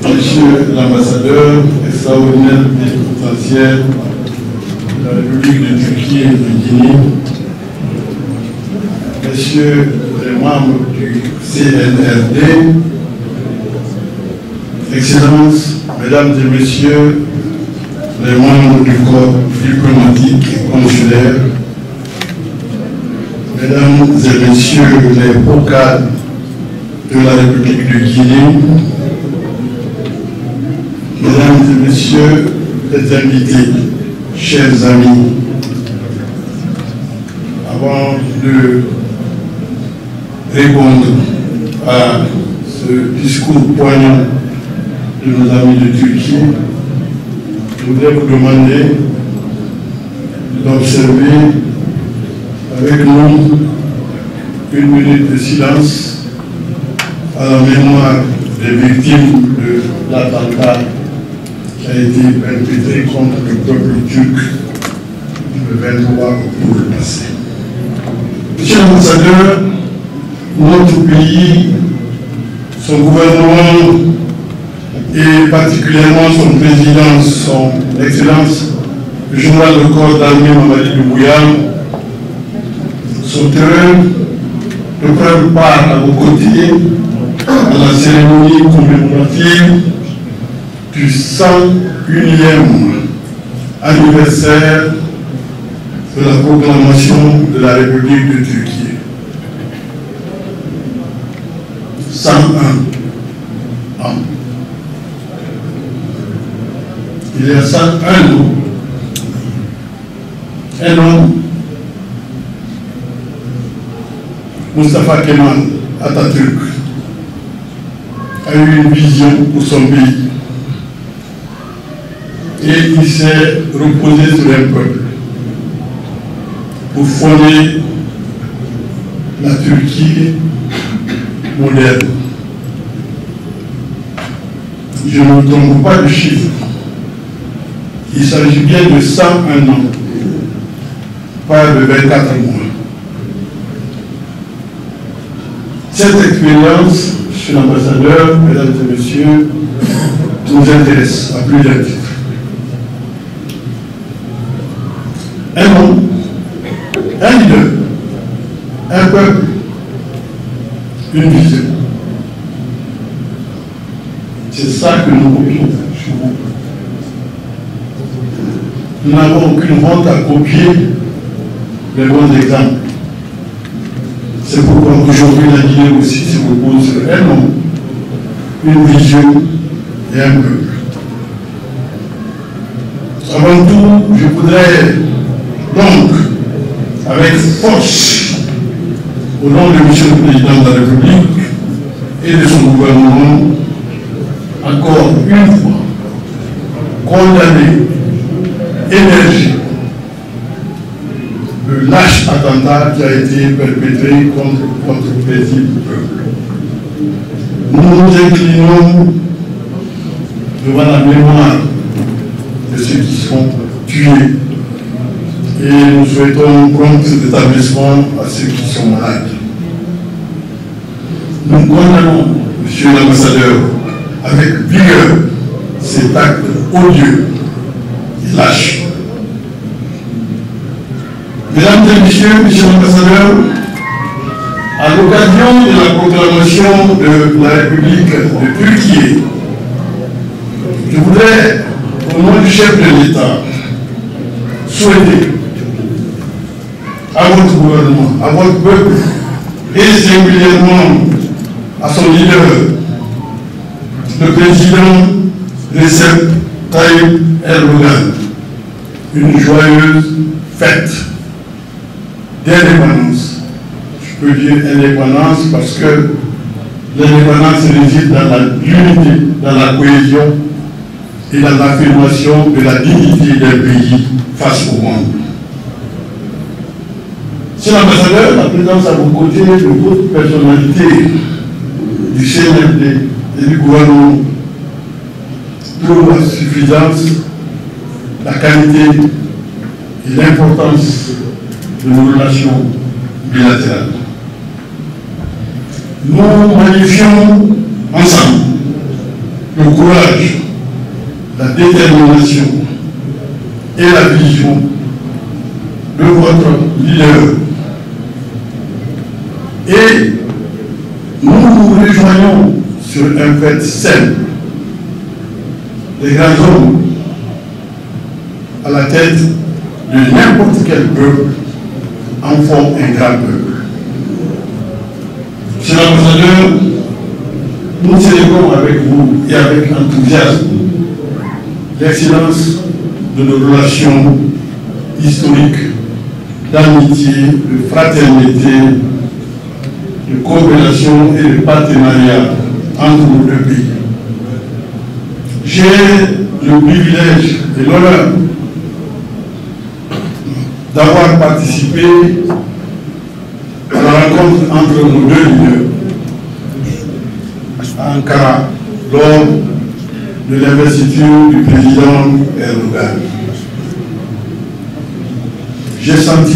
Monsieur l'ambassadeur extraordinaire plénipotentiaire de la République de Turquie et de Guinée, Messieurs les membres du CNRD, Excellences, Mesdames et Messieurs les membres du corps diplomatique et consulaire, Mesdames et Messieurs les hauts cadres de la République de Guinée, Mesdames et Messieurs les invités, chers amis, avant de répondre à ce discours poignant de nos amis de Turquie, je voudrais vous demander d'observer avec nous une minute de silence à la mémoire des victimes de l'attentat qui a été perpétré contre le peuple turc le 23 octobre passé. Monsieur l'ambassadeur, notre pays, son gouvernement et particulièrement son président, son Excellence, le général de corps d'armée Mamadi Doumbouya, sont heureux de prendre part à vos côtés à la cérémonie commémorative du 101e anniversaire de la proclamation de la République de Turquie. 101 ans. Il y a 101 ans, un homme, Mustafa Kemal Atatürk, a eu une vision pour son pays. Et il s'est reposé sur un peuple pour fonder la Turquie moderne. Je ne me trompe pas de chiffre. Il s'agit bien de 101 ans, pas de 24 mois. Cette expérience, monsieur l'ambassadeur, mesdames et messieurs, nous intéresse à plusieurs titres. Un homme, un leader, un peuple, une vision. C'est ça que nous copions chez vous. Nous n'avons aucune honte à copier les bons exemples. C'est pourquoi aujourd'hui la Guinée aussi se repose sur un homme, une vision et un peuple. Avant tout, je voudrais donc, avec force, au nom de M. le Président de la République et de son gouvernement, encore une fois, condamner énergie le lâche attentat qui a été perpétré contre notre paisible peuple. Nous nous inclinons devant la mémoire de ceux qui sont tués et nous souhaitons prompt rétablissement à ceux qui sont malades. Nous condamnons, monsieur l'ambassadeur, avec vigueur cet acte odieux et lâche. Mesdames et messieurs, monsieur l'ambassadeur, à l'occasion de la proclamation de la République de Turquie, je voudrais, au nom du chef de l'État, souhaiter à votre gouvernement, à votre peuple, et singulièrement à son leader, le président Recep Tayyip Erdogan, une joyeuse fête d'indépendance. Je peux dire indépendance parce que l'indépendance réside dans la unité, dans la cohésion et dans l'affirmation de la dignité d'un pays face au monde. Monsieur l'ambassadeur, la présence à vos côtés de votre personnalité du CNRD et du gouvernement prouve à suffisance la qualité et l'importance de nos relations bilatérales. Nous magnifions ensemble le courage, la détermination et la vision de votre leader. Et nous nous rejoignons sur un fait simple. Les grands hommes à la tête de n'importe quel peuple en font un grand peuple. Monsieur l'ambassadeur, nous célébrons avec vous et avec enthousiasme l'excellence de nos relations historiques, d'amitié, de fraternité, de coopération et de partenariat entre nos deux pays. J'ai le privilège et l'honneur d'avoir participé à la rencontre entre nos deux leaders à Ankara lors de l'investiture du président Erdogan. J'ai senti,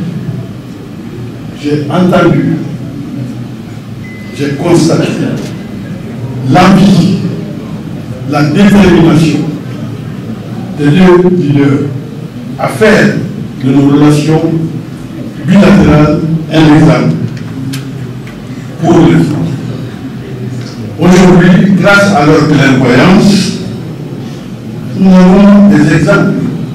j'ai entendu, j'ai constaté l'envie, la détermination des deux leaders à faire de nos relations bilatérales un exemple pour les France. Aujourd'hui, grâce à leur clairvoyance, nous avons des exemples.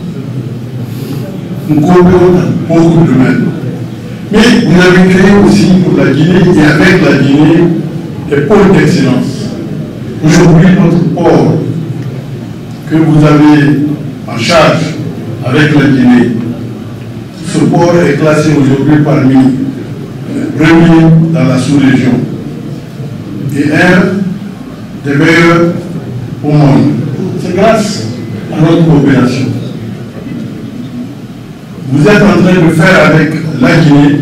Nous coopérons dans beaucoup de domaines. Mais vous avez créé aussi pour la Guinée et avec la Guinée des pôles d'excellence. Aujourd'hui, notre port que vous avez en charge avec la Guinée, ce port est classé aujourd'hui parmi les premiers dans la sous-région et un des meilleurs au monde. C'est grâce à notre coopération. Vous êtes en train de faire avec la Guinée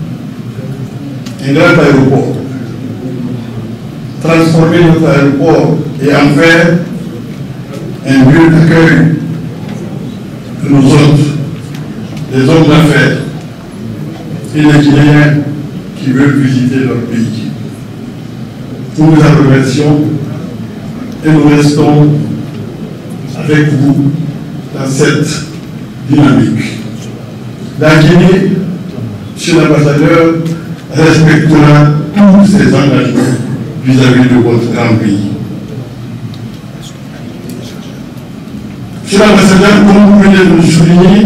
un grand aéroport. Transformer notre aéroport et en faire un lieu d'accueil de nos hôtes, des hommes d'affaires et les Guinéens qui veulent visiter leur pays. Nous vous en remercions et nous restons avec vous dans cette dynamique. La Guinée, monsieur l'ambassadeur, respectera tous ses engagements vis-à-vis de votre grand pays. Monsieur l'ambassadeur, comme vous venez de le souligner,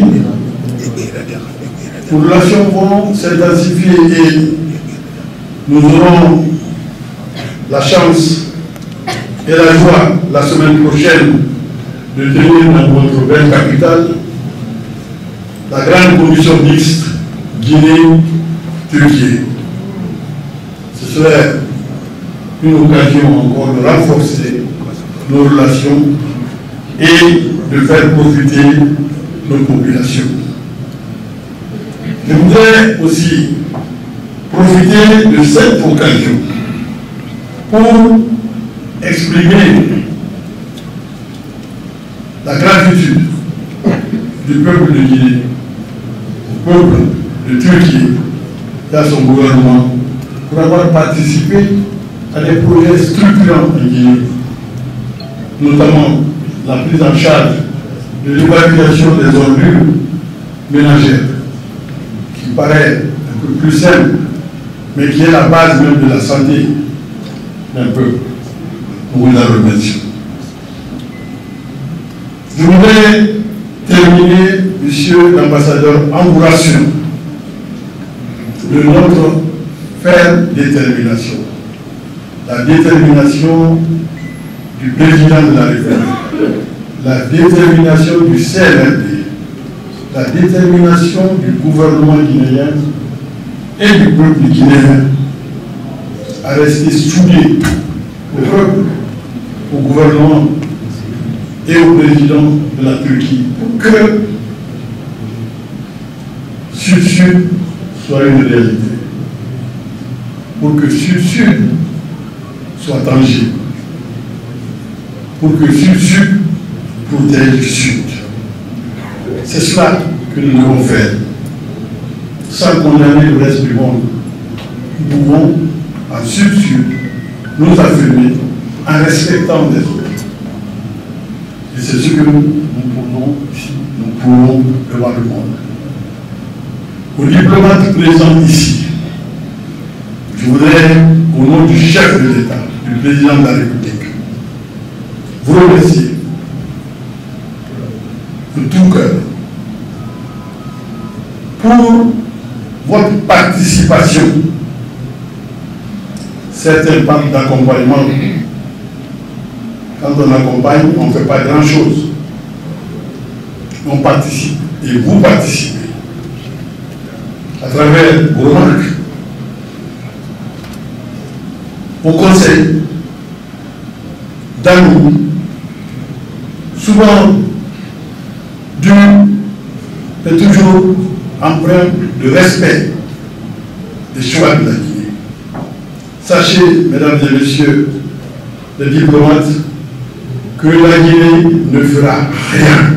nos relations vont s'intensifier et nous aurons la chance et la joie la semaine prochaine de tenir dans votre belle capitale la grande commission mixte Guinée-Turquie. Ce serait une occasion encore de renforcer nos relations et de faire profiter nos populations. Je voudrais aussi profiter de cette occasion pour exprimer la gratitude du peuple de Guinée, au peuple de Turquie et à son gouvernement pour avoir participé à des projets structurants en Guinée, notamment la prise en charge de l'évacuation des ordures ménagères, qui paraît un peu plus simple, mais qui est la base même de la santé d'un peuple. Nous vous en remercions. Je voudrais terminer, monsieur l'ambassadeur, en vous rassurant de notre ferme détermination. La détermination du président de la République, la détermination du CNRD, la détermination du gouvernement guinéen et du peuple guinéen à rester soudés au peuple, au gouvernement et au président de la Turquie pour que Sud-Sud soit une réalité, pour que Sud-Sud soit tangible, pour que Sud-Sud protège Sud. C'est cela que nous devons faire, sans condamner le reste du monde. Nous pouvons, en Sud-Sud, nous affirmer en respectant les autres. ce que nous pouvons ici, nous pouvons devant le monde. Aux diplomates présents ici, je voudrais, au nom du chef de l'État, du président de la République, vous remercier de tout cœur pour votre participation. Certains parlent d'accompagnement. Quand on accompagne, on ne fait pas grand-chose. On participe. Et vous participez. À travers vos remarques, vos conseils, d'amour, souvent dur, mais toujours empreint de respect des choix de la Guinée. Sachez, mesdames et messieurs les diplomates, que la Guinée ne fera rien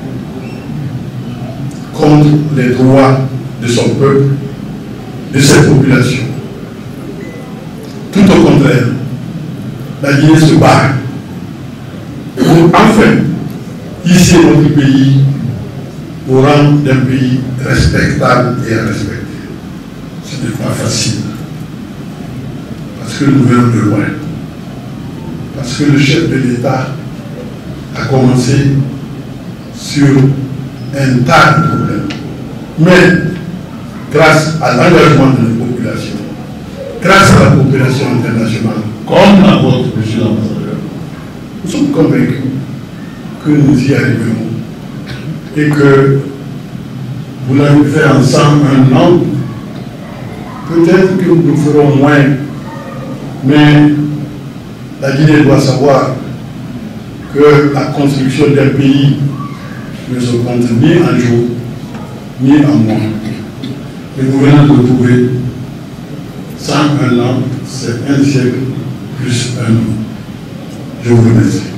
contre les droits de son peuple, de cette population. Tout au contraire, la Guinée se bat pour enfin hisser notre pays au rang d'un pays respectable et à respecter. Ce n'est pas facile. Parce que nous venons de loin. Parce que le chef de l'État a commencé sur un tas de problèmes. Mais grâce à l'engagement de nos populations, grâce à la coopération internationale, comme la vôtre, monsieur l'ambassadeur, nous sommes convaincus que nous y arriverons et que vous l'avez fait ensemble un an. Peut-être que nous le ferons moins, mais la Guinée doit savoir que la construction d'un pays ne se compte ni en jour, ni en mois. Et nous venons de le trouver. 101 ans, c'est un siècle plus un an. Je vous remercie.